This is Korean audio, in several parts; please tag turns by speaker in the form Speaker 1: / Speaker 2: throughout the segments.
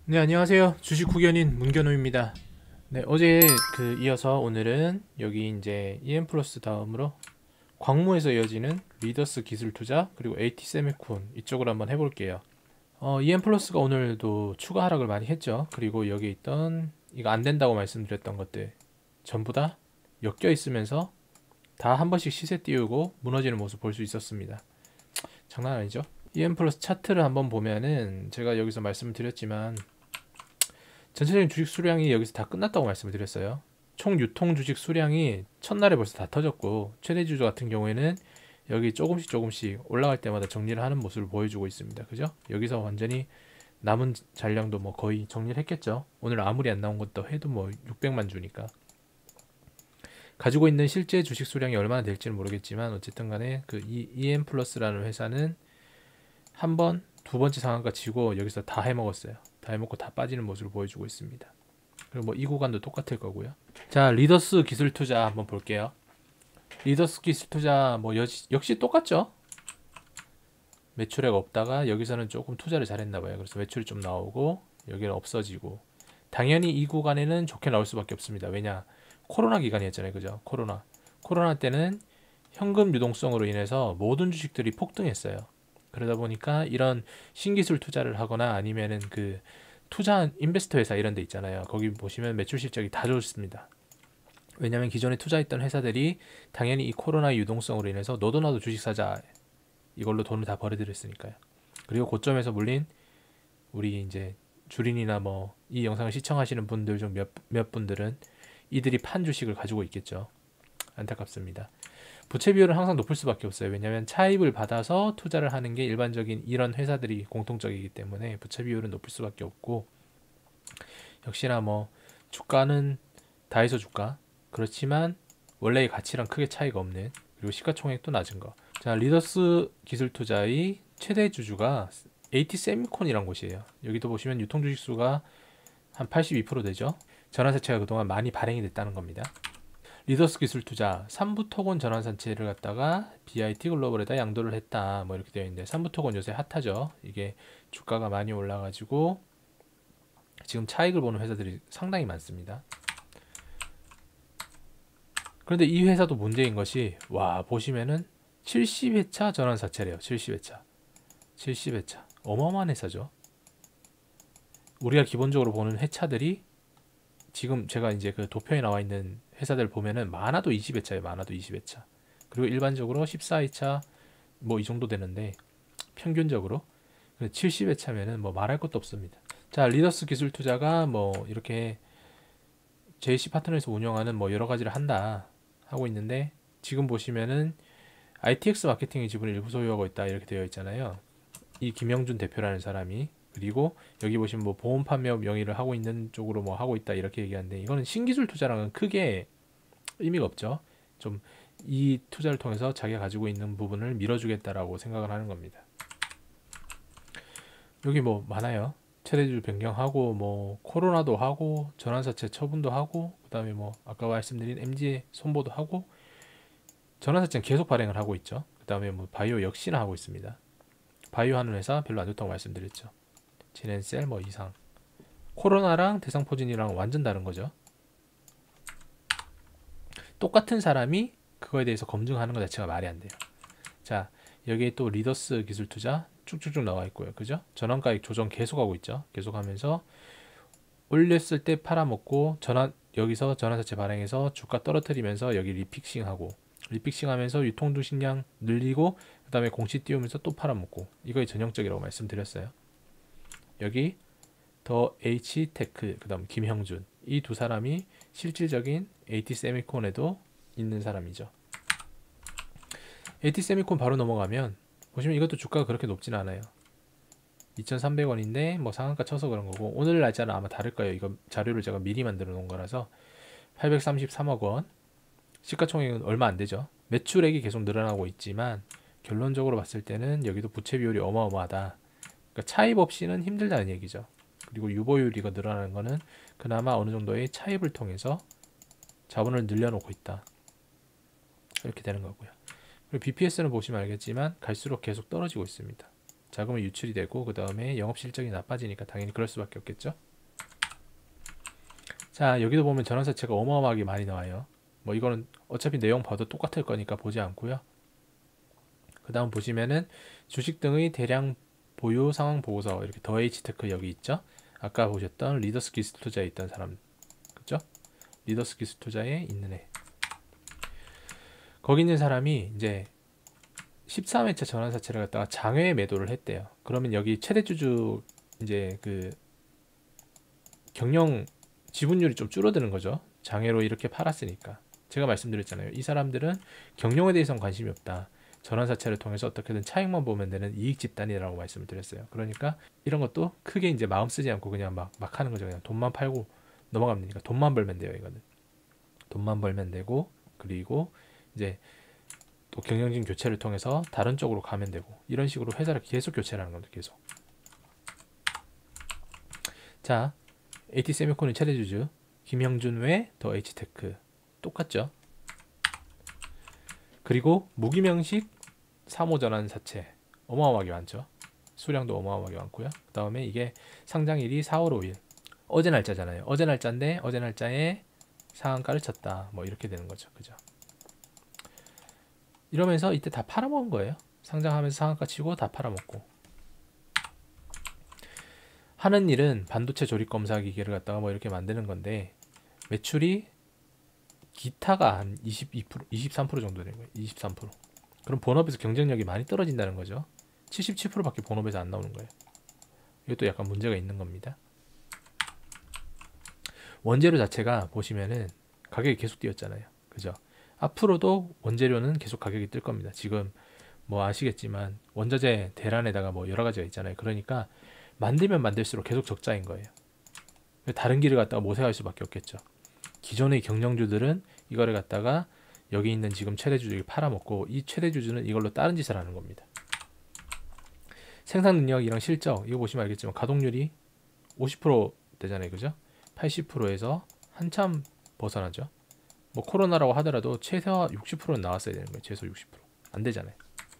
Speaker 1: 네, 안녕하세요. 주식 후견인 문견호입니다. 네, 어제 이어서 오늘은 여기 이제 EM 플러스 다음으로 광무에서 이어지는 리더스 기술 투자 그리고 AT 세미콘 이쪽으로 한번 해볼게요. EM 플러스가 오늘도 추가 하락을 많이 했죠. 그리고 여기 있던 이거 안 된다고 말씀드렸던 것들 전부 다 엮여 있으면서 다 한 번씩 시세 띄우고 무너지는 모습 볼 수 있었습니다. 장난 아니죠? EM 플러스 차트를 한번 보면은 제가 여기서 말씀을 드렸지만 전체적인 주식 수량이 여기서 다 끝났다고 말씀을 드렸어요. 총 유통 주식 수량이 첫날에 벌써 다 터졌고 최대 주주 같은 경우에는 여기 조금씩 올라갈 때마다 정리를 하는 모습을 보여주고 있습니다. 그죠? 여기서 완전히 남은 잔량도 뭐 거의 정리를 했겠죠. 오늘 아무리 안 나온 것도 해도 뭐 600만 주니까. 가지고 있는 실제 주식 수량이 얼마나 될지는 모르겠지만 어쨌든 간에 EM 플러스라는 회사는 한 번, 두 번째 상한가 치고 여기서 다 해먹었어요. 다 해먹고 다 빠지는 모습을 보여주고 있습니다. 그리고 뭐 이 구간도 똑같을 거고요. 자, 리더스 기술 투자 한번 볼게요. 리더스 기술 투자 뭐 역시 똑같죠. 매출액 없다가 여기서는 조금 투자를 잘했나 봐요. 그래서 매출이 좀 나오고 여기는 없어지고 당연히 이 구간에는 좋게 나올 수밖에 없습니다. 왜냐? 코로나 기간이었잖아요. 그죠? 코로나 때는 현금 유동성으로 인해서 모든 주식들이 폭등했어요. 그러다 보니까 이런 신기술 투자를 하거나 아니면은 투자 인베스터 회사 이런 데 있잖아요. 거기 보시면 매출 실적이 다 좋습니다. 왜냐면 기존에 투자했던 회사들이 당연히 이 코로나 유동성으로 인해서 너도 나도 주식 사자 이걸로 돈을 다 벌어들였으니까요. 그리고 고점에서 물린 우리 이제 주린이나 뭐 이 영상을 시청하시는 분들 중 몇 분들은 이들이 판 주식을 가지고 있겠죠. 안타깝습니다. 부채 비율은 항상 높을 수밖에 없어요. 왜냐하면 차입을 받아서 투자를 하는 게 일반적인 이런 회사들이 공통적이기 때문에 부채 비율은 높을 수밖에 없고 역시나 뭐 주가는 다이소 주가 그렇지만 원래의 가치랑 크게 차이가 없는 그리고 시가총액도 낮은 거. 자, 리더스 기술 투자의 최대 주주가 AT 세미콘이란 곳이에요. 여기도 보시면 유통 주식 수가 한 82% 되죠. 전환사채가 그동안 많이 발행이 됐다는 겁니다. 리더스 기술 투자 3부 토건 전환사채를 갖다가 BIT 글로벌에다 양도를 했다 뭐 이렇게 되어 있는데 3부 토건 요새 핫하죠. 이게 주가가 많이 올라가지고 지금 차익을 보는 회사들이 상당히 많습니다. 그런데 이 회사도 문제인 것이 와 보시면은 70회차 전환사채래요. 70회차 70회차 어마어마한 회사죠. 우리가 기본적으로 보는 회차들이 지금 제가 이제 그 도표에 나와 있는 회사들 보면은 많아도 20회차예요. 많아도 20회차. 그리고 일반적으로 14회차 뭐 이 정도 되는데 평균적으로 70회차면은 뭐 말할 것도 없습니다. 자, 리더스 기술 투자가 뭐 이렇게 JC 파트너에서 운영하는 뭐 여러 가지를 한다 하고 있는데 지금 보시면은 ITX 마케팅의 지분을 일부 소유하고 있다 이렇게 되어 있잖아요. 이 김영준 대표라는 사람이 그리고 여기 보시면 뭐 보험 판매업 명의를 하고 있는 쪽으로 뭐 하고 있다 이렇게 얘기하는데 이거는 신기술 투자랑은 크게 의미가 없죠. 좀 이 투자를 통해서 자기가 가지고 있는 부분을 밀어주겠다라고 생각을 하는 겁니다. 여기 뭐 많아요. 최대주 변경하고 뭐 코로나도 하고 전환사채 처분도 하고 그다음에 뭐 아까 말씀드린 MG 손보도 하고 전환사채는 계속 발행을 하고 있죠. 그다음에 뭐 바이오 역시나 하고 있습니다. 바이오 하는 회사 별로 안 좋다고 말씀드렸죠. 진엔셀 뭐 이상 코로나랑 대상포진이랑 완전 다른 거죠. 똑같은 사람이 그거에 대해서 검증하는 것 자체가 말이 안 돼요. 자, 여기에 또 리더스 기술 투자 쭉쭉쭉 나와 있고요. 그죠? 전환가액 조정 계속하고 있죠. 계속하면서 올렸을 때 팔아먹고 여기서 전환사채 발행해서 주가 떨어뜨리면서 여기 리픽싱하면서 유통주식량 늘리고 그 다음에 공시 띄우면서 또 팔아먹고 이거의 전형적이라고 말씀드렸어요. 여기 더 H테크 그 다음 김형준 이 두 사람이 실질적인 AT 세미콘에도 있는 사람이죠. AT 세미콘 바로 넘어가면 보시면 이것도 주가가 그렇게 높진 않아요. 2,300원인데 뭐 상한가 쳐서 그런 거고 오늘 날짜는 아마 다를 거예요. 이거 자료를 제가 미리 만들어 놓은 거라서 833억 원 시가총액은 얼마 안 되죠. 매출액이 계속 늘어나고 있지만 결론적으로 봤을 때는 여기도 부채 비율이 어마어마하다. 그러니까 차입 없이는 힘들다는 얘기죠. 그리고 유보율이 늘어나는 거는 그나마 어느 정도의 차입을 통해서 자본을 늘려놓고 있다. 이렇게 되는 거고요. 그리고 BPS는 보시면 알겠지만 갈수록 계속 떨어지고 있습니다. 자금이 유출이 되고 그 다음에 영업 실적이 나빠지니까 당연히 그럴 수밖에 없겠죠. 자, 여기도 보면 전환사채가 어마어마하게 많이 나와요. 뭐 이거는 어차피 내용 봐도 똑같을 거니까 보지 않고요. 그 다음 보시면은 주식 등의 대량 보유 상황 보고서, 이렇게 더 H테크 여기 있죠. 아까 보셨던 리더스 기술 투자에 있던 사람, 그죠? 리더스 기술 투자에 있는 애. 거기 있는 사람이 이제 13회차 전환사채를 갖다가 장외 매도를 했대요. 그러면 여기 최대주주 이제 그 경영 지분율이 좀 줄어드는 거죠. 장외로 이렇게 팔았으니까. 제가 말씀드렸잖아요. 이 사람들은 경영에 대해서는 관심이 없다. 전환사채를 통해서 어떻게든 차익만 보면 되는 이익 집단이라고 말씀을 드렸어요. 그러니까 이런 것도 크게 이제 마음 쓰지 않고 그냥 막 하는 거죠. 그냥 돈만 팔고 넘어가면 되니까. 돈만 벌면 돼요. 이거는 돈만 벌면 되고, 그리고 이제 또 경영진 교체를 통해서 다른 쪽으로 가면 되고, 이런 식으로 회사를 계속 교체를 하는 겁니다. 계속. 자, AT세미콘의 최대주주 김형준 외 더 H테크 똑같죠. 그리고 무기명식 3호 전환사채 어마어마하게 많죠. 수량도 어마어마하게 많고요. 그 다음에 이게 상장일이 4월 5일 어제 날짜잖아요. 어제 날짜인데 어제 날짜에 상한가를 쳤다, 뭐 이렇게 되는 거죠. 그죠? 이러면서 이때 다 팔아먹은 거예요. 상장하면서 상한가 치고 다 팔아먹고. 하는 일은 반도체 조립 검사 기계를 갖다가 뭐 이렇게 만드는 건데, 매출이 기타가 한 22%, 23% 정도 되는 거예요. 23%. 그럼 본업에서 경쟁력이 많이 떨어진다는 거죠. 77%밖에 본업에서 안 나오는 거예요. 이것도 약간 문제가 있는 겁니다. 원재료 자체가 보시면은 가격이 계속 뛰었잖아요. 그죠? 앞으로도 원재료는 계속 가격이 뜰 겁니다. 지금 뭐 아시겠지만 원자재 대란에다가 뭐 여러 가지가 있잖아요. 그러니까 만들면 만들수록 계속 적자인 거예요. 다른 길을 갖다가 모색할 수밖에 없겠죠. 기존의 경영주들은 이거를 갖다가 여기 있는 지금 최대주주에게 팔아먹고, 이 최대주주는 이걸로 다른 짓을 하는 겁니다. 생산 능력이랑 실적 이거 보시면 알겠지만 가동률이 50% 되잖아요. 그죠? 80%에서 한참 벗어나죠. 뭐 코로나라고 하더라도 최소 60%는 나왔어야 되는 거예요. 최소 60%. 안 되잖아요.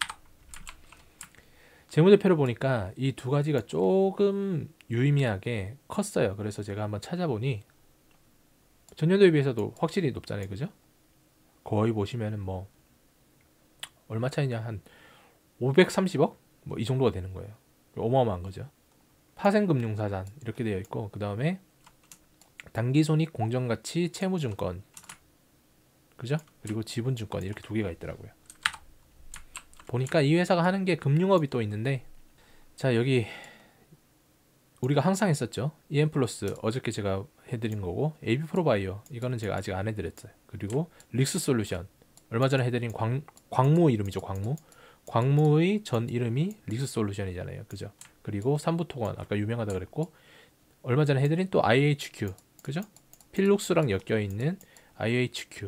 Speaker 1: 재무제표를 보니까 이 두 가지가 조금 유의미하게 컸어요. 그래서 제가 한번 찾아보니 전년도에 비해서도 확실히 높잖아요. 그죠? 거의 보시면은 뭐 얼마 차이냐, 한 530억? 뭐 이 정도가 되는 거예요. 어마어마한 거죠. 파생금융사단 이렇게 되어 있고, 그 다음에 단기손익 공정가치 채무증권, 그죠? 그리고 지분증권 이렇게 두 개가 있더라고요. 보니까 이 회사가 하는 게 금융업이 또 있는데, 자 여기 우리가 항상 했었죠. EM플러스 어저께 제가 해드린 거고, AB프로바이오 이거는 제가 아직 안 해드렸어요. 그리고 릭스솔루션 얼마 전에 해드린 광무 이름이죠. 광무의 전 이름이 릭스솔루션이잖아요. 그죠? 그리고 삼부토건 아까 유명하다 그랬고, 얼마 전에 해드린 또 IHQ, 그죠? 필룩스랑 엮여있는 IHQ.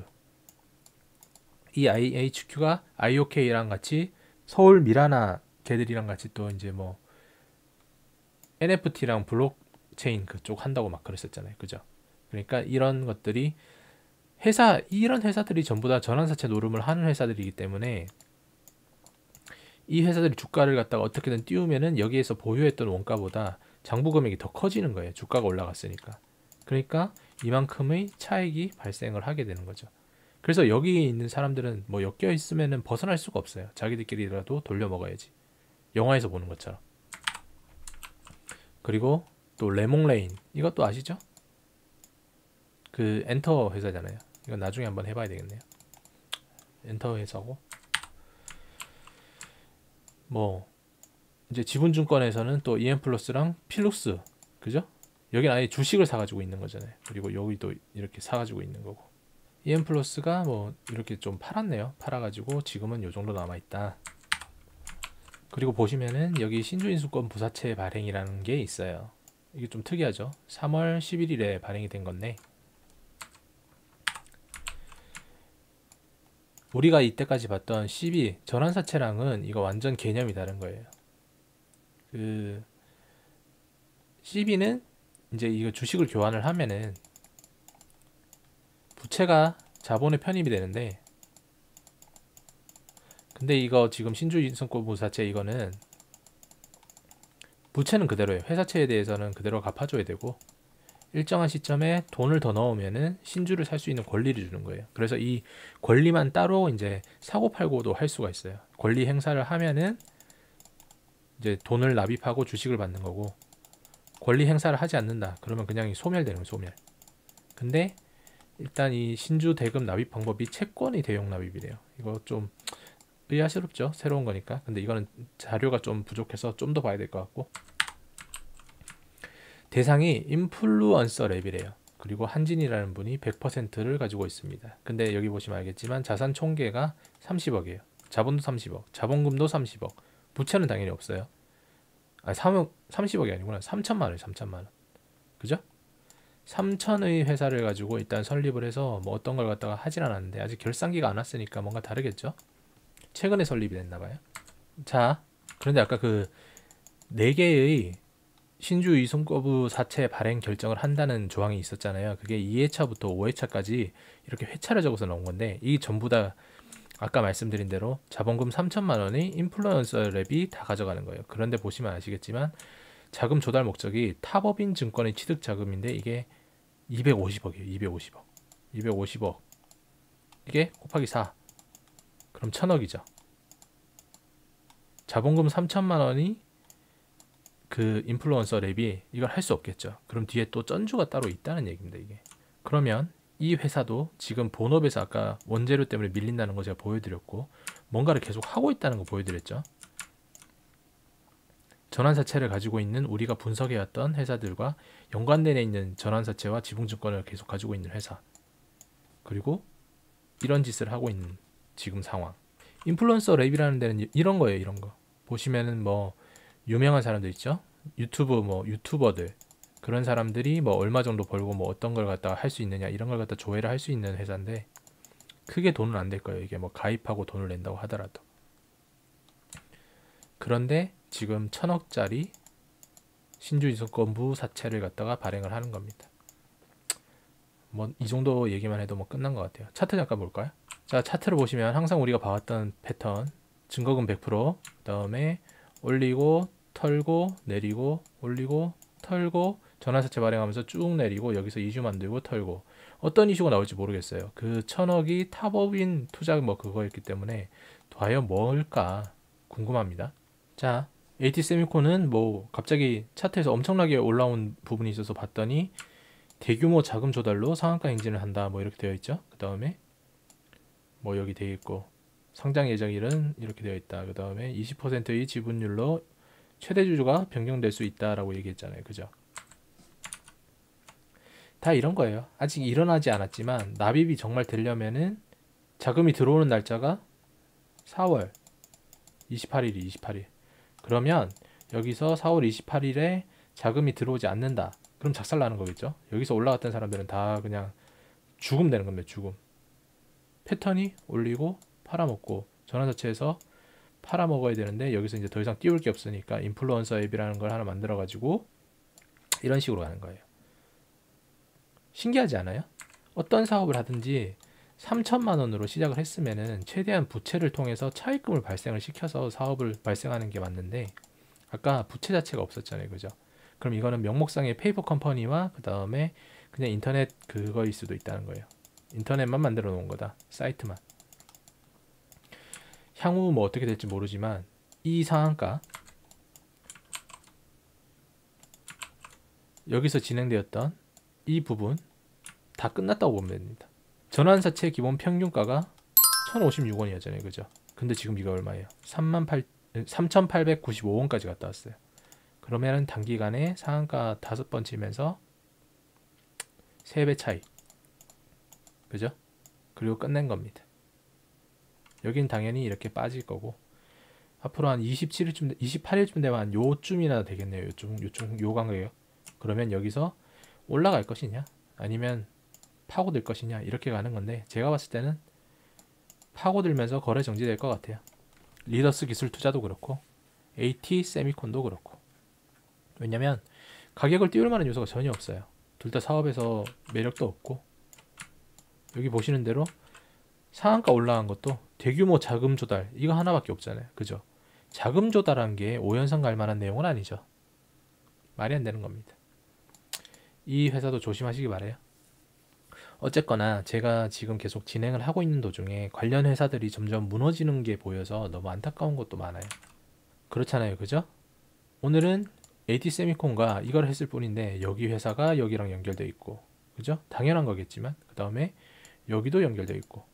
Speaker 1: 이 IHQ가 IOK랑 같이 서울 미라나 걔들이랑 같이 또 이제 뭐 NFT랑 블록체인 그쪽 한다고 막 그랬었잖아요. 그죠? 그러니까 이런 것들이 이런 회사들이 전부 다 전환사채 노름을 하는 회사들이기 때문에, 이 회사들이 주가를 갖다가 어떻게든 띄우면은 여기에서 보유했던 원가보다 장부 금액이 더 커지는 거예요. 주가가 올라갔으니까. 그러니까 이만큼의 차익이 발생을 하게 되는 거죠. 그래서 여기 있는 사람들은 뭐 엮여 있으면은 벗어날 수가 없어요. 자기들끼리라도 돌려 먹어야지. 영화에서 보는 것처럼. 그리고 또 레몽레인 이것도 아시죠? 그 엔터 회사잖아요. 이건 나중에 한번 해봐야 되겠네요. 엔터 회사고, 뭐 이제 지분증권에서는 또 EM플러스랑 필룩스, 그죠? 여긴 아예 주식을 사가지고 있는 거잖아요. 그리고 여기도 이렇게 사가지고 있는 거고, EM플러스가 뭐 이렇게 좀 팔았네요. 팔아가지고 지금은 요 정도 남아있다. 그리고 보시면은 여기 신주인수권 부사채 발행이라는 게 있어요. 이게 좀 특이하죠. 3월 11일에 발행이 된 건데, 우리가 이때까지 봤던 12 전환사채랑은 이거 완전 개념이 다른 거예요. 그 CB는 이제 이거 주식을 교환을 하면은 부채가 자본에 편입이 되는데, 근데 이거 지금 신주인수권 부사채 이거는 부채는 그대로예요. 회사채에 대해서는 그대로 갚아줘야 되고 일정한 시점에 돈을 더 넣으면은 신주를 살 수 있는 권리를 주는 거예요. 그래서 이 권리만 따로 이제 사고 팔고도 할 수가 있어요. 권리 행사를 하면은 이제 돈을 납입하고 주식을 받는 거고, 권리 행사를 하지 않는다 그러면 그냥 소멸되는 거예요. 소멸. 근데 일단 이 신주 대금 납입 방법이 채권이 대용 납입이래요. 이거 좀 의아스럽죠? 새로운 거니까. 근데 이거는 자료가 좀 부족해서 좀 더 봐야 될 것 같고, 대상이 인플루언서 랩이래요. 그리고 한진이라는 분이 100%를 가지고 있습니다. 근데 여기 보시면 알겠지만 자산 총계가 30억이에요. 자본도 30억, 자본금도 30억, 부채는 당연히 없어요. 아, 30억이 아니구나. 3천만 원이에요. 3천만 원. 그죠? 3천의 회사를 가지고 일단 설립을 해서 뭐 어떤 걸 갖다가 하진 않았는데, 아직 결산기가 안 왔으니까 뭔가 다르겠죠? 최근에 설립이 됐나 봐요. 자, 그런데 아까 그 4개의 신주 이송거부 사채 발행 결정을 한다는 조항이 있었잖아요. 그게 2회차부터 5회차까지 이렇게 회차를 적어서 나온 건데, 이 전부 다 아까 말씀드린 대로 자본금 3천만 원이 인플루언서 랩이 다 가져가는 거예요. 그런데 보시면 아시겠지만 자금 조달 목적이 탑업인 증권의 취득 자금인데 이게 250억이에요. 250억. 250억. 이게 곱하기 4. 그럼 1000억이죠. 자본금 3천만 원이 그 인플루언서 랩이 이걸 할 수 없겠죠. 그럼 뒤에 또 전주가 따로 있다는 얘기입니다. 이게. 그러면 이 회사도 지금 본업에서 아까 원재료 때문에 밀린다는 거 제가 보여드렸고, 뭔가를 계속 하고 있다는 거 보여드렸죠. 전환사채를 가지고 있는 우리가 분석해왔던 회사들과 연관되어 있는 전환사채와 지분증권을 계속 가지고 있는 회사, 그리고 이런 짓을 하고 있는 지금 상황. 인플루언서 랩이라는 데는 이런 거예요. 이런 거 보시면은 뭐 유명한 사람들 있죠. 유튜버들, 그런 사람들이 뭐 얼마 정도 벌고 뭐 어떤 걸 갖다가 할 수 있느냐, 이런 걸 갖다 조회를 할 수 있는 회사인데, 크게 돈은 안 될 거예요. 이게 뭐 가입하고 돈을 낸다고 하더라도. 그런데 지금 1000억짜리 신주 이송건부 사채를 갖다가 발행을 하는 겁니다. 뭐 이 정도 얘기만 해도 뭐 끝난 것 같아요. 차트 잠깐 볼까요? 자, 차트를 보시면 항상 우리가 봐왔던 패턴, 증거금 100%, 그 다음에 올리고 털고 내리고 올리고 털고 전환사채 발행하면서 쭉 내리고 여기서 이슈 만들고 털고, 어떤 이슈가 나올지 모르겠어요. 그 1000억이 탑업인 투자 뭐 그거였기 때문에 과연 뭘까 궁금합니다. 자, AT세미콘은 뭐 갑자기 차트에서 엄청나게 올라온 부분이 있어서 봤더니 대규모 자금 조달로 상한가 행진을 한다 뭐 이렇게 되어 있죠. 그 다음에 뭐 여기 되어 있고 상장 예정일은 이렇게 되어 있다. 그 다음에 20%의 지분율로 최대 주주가 변경될 수 있다라고 얘기했잖아요. 그죠? 다 이런 거예요. 아직 일어나지 않았지만 납입이 정말 되려면은 자금이 들어오는 날짜가 4월 28일이 28일. 그러면 여기서 4월 28일에 자금이 들어오지 않는다. 그럼 작살나는 거겠죠. 여기서 올라갔던 사람들은 다 그냥 죽음 되는 겁니다. 죽음. 패턴이 올리고 팔아먹고, 전환사채에서 팔아먹어야 되는데 여기서 이제 더 이상 띄울 게 없으니까 인플루언서 앱이라는 걸 하나 만들어 가지고 이런 식으로 가는 거예요. 신기하지 않아요? 어떤 사업을 하든지 3천만 원으로 시작을 했으면은 최대한 부채를 통해서 차입금을 발생을 시켜서 사업을 발생하는 게 맞는데, 아까 부채 자체가 없었잖아요. 그죠? 그럼 이거는 명목상의 페이퍼 컴퍼니와 그 다음에 그냥 인터넷 그거일 수도 있다는 거예요. 인터넷만 만들어 놓은 거다. 사이트만. 향후 뭐 어떻게 될지 모르지만 이 상한가, 여기서 진행되었던 이 부분 다 끝났다고 보면 됩니다. 전환사채 기본 평균가가 1056원이었잖아요. 그죠? 근데 지금 이거 얼마예요? 3895원까지 갔다 왔어요. 그러면 단기간에 상한가 5번 치면서 3배 차이. 그죠? 그리고 끝낸 겁니다. 여긴 당연히 이렇게 빠질 거고, 앞으로 한 27일쯤, 28일쯤 되면 한 요쯤이나 되겠네요. 요 간격이요. 그러면 여기서 올라갈 것이냐, 아니면 파고들 것이냐, 이렇게 가는 건데, 제가 봤을 때는 파고들면서 거래 정지될 것 같아요. 리더스 기술 투자도 그렇고 AT세미콘도 그렇고. 왜냐면 가격을 띄울 만한 요소가 전혀 없어요. 둘 다 사업에서 매력도 없고, 여기 보시는 대로 상한가 올라간 것도 대규모 자금 조달 이거 하나밖에 없잖아요. 그죠? 자금 조달한 게 5연선 갈 만한 내용은 아니죠. 말이 안 되는 겁니다. 이 회사도 조심하시기 바래요. 어쨌거나 제가 지금 계속 진행을 하고 있는 도중에 관련 회사들이 점점 무너지는 게 보여서 너무 안타까운 것도 많아요. 그렇잖아요, 그죠? 오늘은 AT세미콘과 이걸 했을 뿐인데 여기 회사가 여기랑 연결돼 있고, 그죠? 당연한 거겠지만 그 다음에 여기도 연결돼 있고,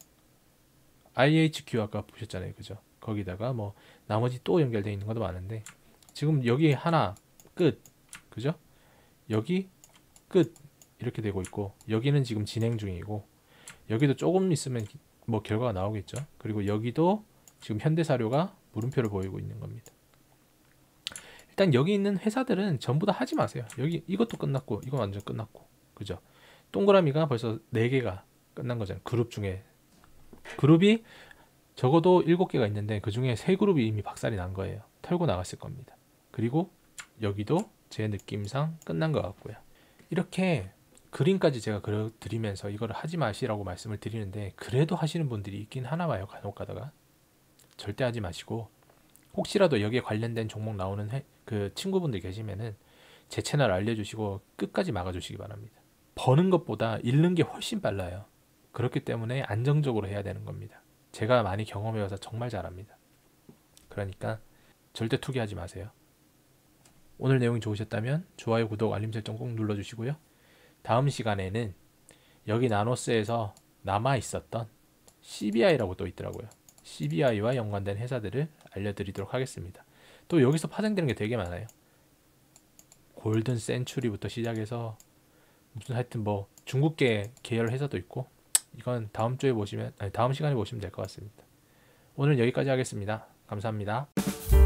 Speaker 1: IHQ 아까 보셨잖아요, 그죠? 거기다가 뭐 나머지 또 연결돼 있는 것도 많은데 지금 여기 하나 끝, 그죠? 여기 끝 이렇게 되고 있고, 여기는 지금 진행 중이고, 여기도 조금 있으면 뭐 결과가 나오겠죠. 그리고 여기도 지금 현대사료가 물음표를 보이고 있는 겁니다. 일단 여기 있는 회사들은 전부 다 하지 마세요. 여기 이것도 끝났고 이거 완전 끝났고, 그죠? 동그라미가 벌써 4개가 끝난 거잖아요. 그룹 중에 그룹이 적어도 7개가 있는데 그 중에 3그룹이 이미 박살이 난 거예요. 털고 나갔을 겁니다. 그리고 여기도 제 느낌상 끝난 것 같고요. 이렇게 그림까지 제가 그려드리면서 이걸 하지 마시라고 말씀을 드리는데 그래도 하시는 분들이 있긴 하나 봐요. 간혹 가다가. 절대 하지 마시고, 혹시라도 여기에 관련된 종목 나오는 그 친구분들 계시면은 제 채널 알려주시고 끝까지 막아주시기 바랍니다. 버는 것보다 잃는 게 훨씬 빨라요. 그렇기 때문에 안정적으로 해야 되는 겁니다. 제가 많이 경험해와서 정말 잘합니다. 그러니까 절대 투기하지 마세요. 오늘 내용이 좋으셨다면 좋아요, 구독, 알림 설정 꼭 눌러주시고요. 다음 시간에는 여기 나노스에서 남아있었던 CBI라고 또 있더라고요. CBI와 연관된 회사들을 알려드리도록 하겠습니다. 또 여기서 파생되는 게 되게 많아요. 골든 센츄리부터 시작해서 무슨 하여튼 뭐 중국계 계열 회사도 있고, 이건 다음 주에 보시면, 아니 다음 시간에 보시면 될 것 같습니다. 오늘 여기까지 하겠습니다. 감사합니다.